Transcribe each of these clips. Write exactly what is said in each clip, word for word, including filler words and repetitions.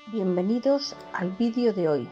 Bienvenidos al vídeo de hoy.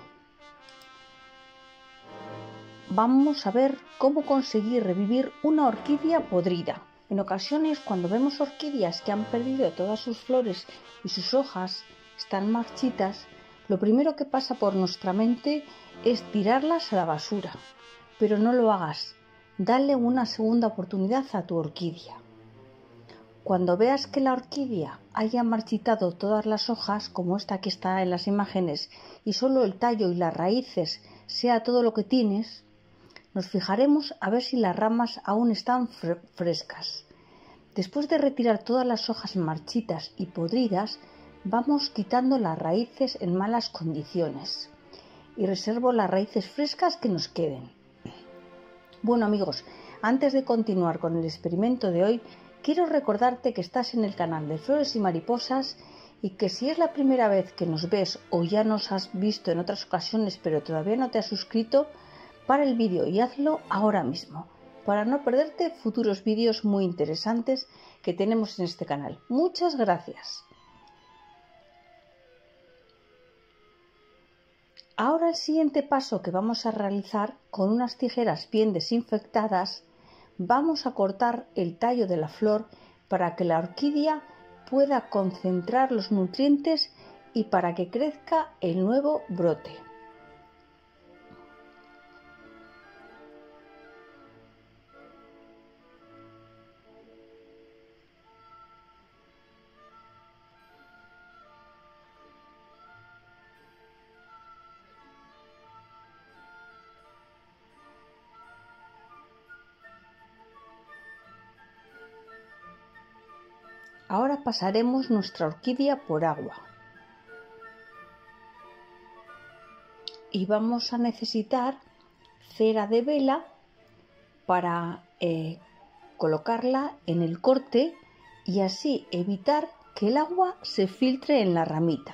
Vamos a ver cómo conseguir revivir una orquídea podrida. En ocasiones, cuando vemos orquídeas que han perdido todas sus flores y sus hojas están marchitas, lo primero que pasa por nuestra mente es tirarlas a la basura. Pero no lo hagas. Dale una segunda oportunidad a tu orquídea. Cuando veas que la orquídea haya marchitado todas las hojas, como esta que está en las imágenes, y solo el tallo y las raíces sea todo lo que tienes, nos fijaremos a ver si las ramas aún están frescas. Después de retirar todas las hojas marchitas y podridas, vamos quitando las raíces en malas condiciones y reservo las raíces frescas que nos queden. Bueno amigos, antes de continuar con el experimento de hoy, quiero recordarte que estás en el canal de Flores y Mariposas y que si es la primera vez que nos ves o ya nos has visto en otras ocasiones pero todavía no te has suscrito, para el vídeo y hazlo ahora mismo, para no perderte futuros vídeos muy interesantes que tenemos en este canal. Muchas gracias. Ahora el siguiente paso que vamos a realizar, con unas tijeras bien desinfectadas, vamos a cortar el tallo de la flor para que la orquídea pueda concentrar los nutrientes y para que crezca el nuevo brote. Ahora pasaremos nuestra orquídea por agua y vamos a necesitar cera de vela para eh, colocarla en el corte y así evitar que el agua se filtre en la ramita.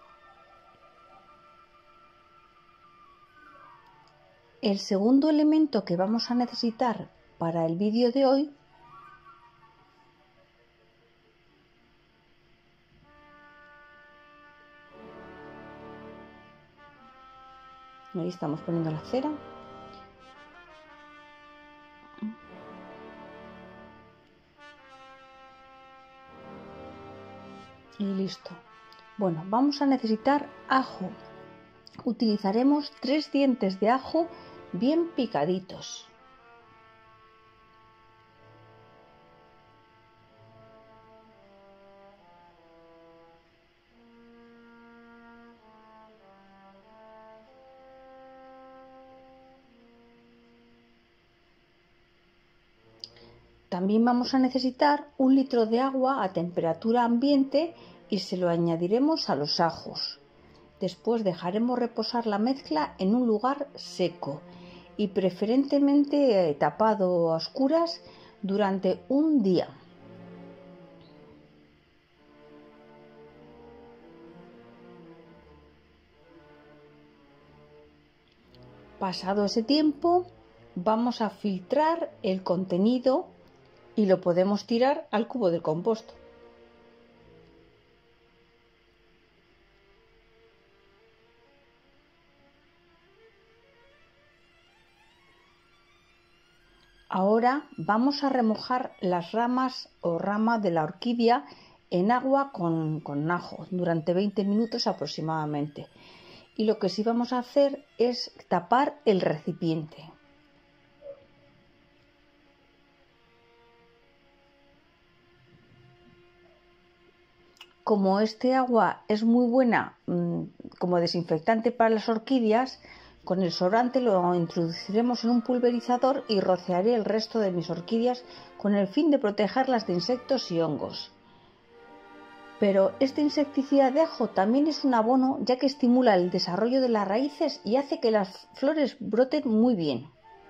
El segundo elemento que vamos a necesitar para el vídeo de hoy ahí estamos poniendo la cera. Y listo. Bueno, vamos a necesitar ajo. Utilizaremos tres dientes de ajo bien picaditos. También vamos a necesitar un litro de agua a temperatura ambiente y se lo añadiremos a los ajos. Después dejaremos reposar la mezcla en un lugar seco y preferentemente eh, tapado a oscuras durante un día. Pasado ese tiempo, vamos a filtrar el contenido y lo podemos tirar al cubo de compost. Ahora vamos a remojar las ramas o rama de la orquídea en agua con, con ajo durante veinte minutos aproximadamente. Y lo que sí vamos a hacer es tapar el recipiente. Como este agua es muy buena mmm, como desinfectante para las orquídeas, con el sobrante lo introduciremos en un pulverizador y rociaré el resto de mis orquídeas con el fin de protegerlas de insectos y hongos. Pero este insecticida de ajo también es un abono, ya que estimula el desarrollo de las raíces y hace que las flores broten muy bien.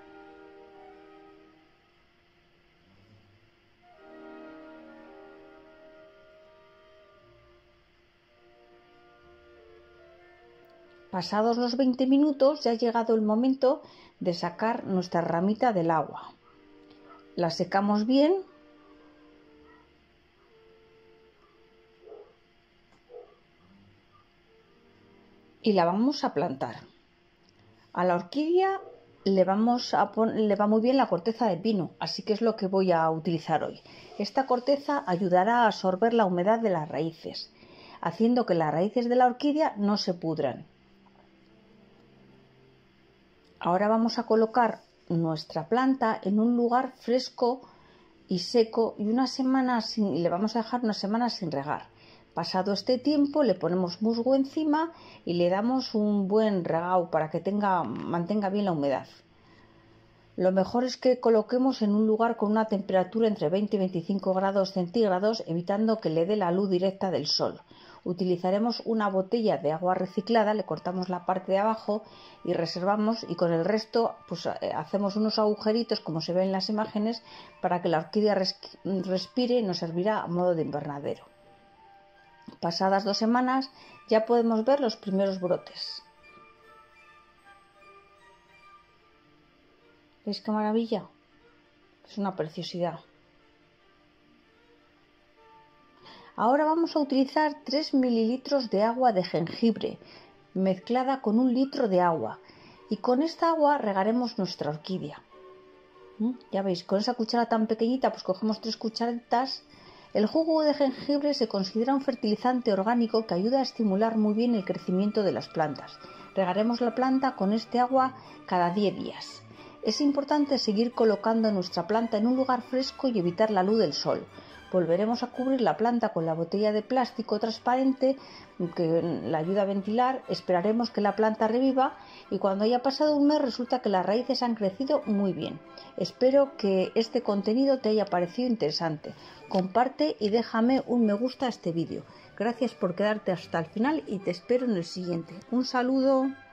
Pasados los veinte minutos ya ha llegado el momento de sacar nuestra ramita del agua. La secamos bien y la vamos a plantar. A la orquídea le, vamos a le va muy bien la corteza de pino, así que es lo que voy a utilizar hoy. Esta corteza ayudará a absorber la humedad de las raíces, haciendo que las raíces de la orquídea no se pudran. Ahora vamos a colocar nuestra planta en un lugar fresco y seco y una semana sin, le vamos a dejar una semana sin regar. Pasado este tiempo le ponemos musgo encima y le damos un buen regado para que tenga, mantenga bien la humedad. Lo mejor es que coloquemos en un lugar con una temperatura entre veinte y veinticinco grados centígrados, evitando que le dé la luz directa del sol. Utilizaremos una botella de agua reciclada, le cortamos la parte de abajo y reservamos, y con el resto pues hacemos unos agujeritos como se ve en las imágenes para que la orquídea respire y nos servirá a modo de invernadero. Pasadas dos semanas ya podemos ver los primeros brotes. ¿Veis qué maravilla? Es una preciosidad. Ahora vamos a utilizar tres mililitros de agua de jengibre mezclada con un litro de agua, y con esta agua regaremos nuestra orquídea. ¿Mm? Ya veis, con esa cuchara tan pequeñita pues cogemos tres cucharadas. El jugo de jengibre se considera un fertilizante orgánico que ayuda a estimular muy bien el crecimiento de las plantas. Regaremos la planta con este agua cada diez días. Es importante seguir colocando nuestra planta en un lugar fresco y evitar la luz del sol. Volveremos a cubrir la planta con la botella de plástico transparente que la ayuda a ventilar. Esperaremos que la planta reviva y cuando haya pasado un mes resulta que las raíces han crecido muy bien. Espero que este contenido te haya parecido interesante. Comparte y déjame un me gusta a este vídeo. Gracias por quedarte hasta el final y te espero en el siguiente. Un saludo.